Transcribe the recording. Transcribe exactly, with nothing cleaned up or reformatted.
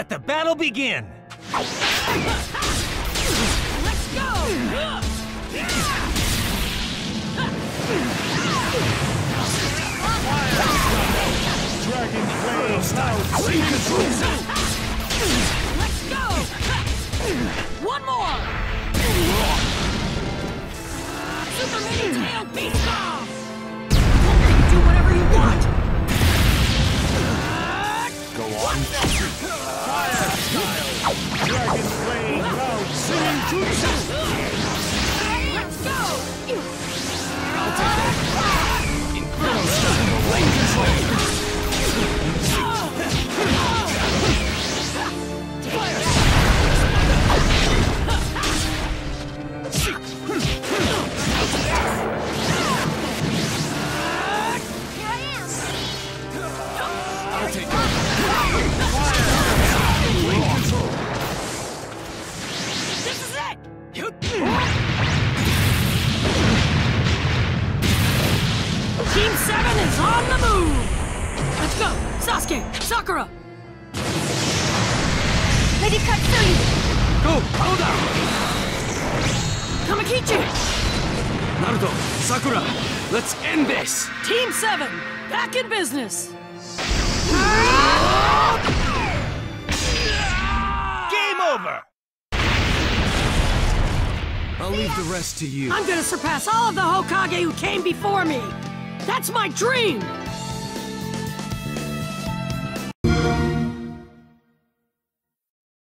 Let the battle begin! Let's go! Dragon Flame Cloud Control! Let's go! One more! Super Mini Tail Beast Bomb! Do whatever you want! Go on. Fire Style! Dragon Flame Cloud Singing Jutsu! Let's go! I'll take that. Inferno Style Flame Control! I'll take it. Fire! Flame Control! This is it! Team seven is on the move! Let's go! Sasuke! Sakura! Lady Katsui! Go! Oda! Kamakichi! Naruto! Sakura! Let's end this! Team seven, back in business! Game over! I'll leave the rest to you. I'm gonna surpass all of the Hokage who came before me! That's my dream!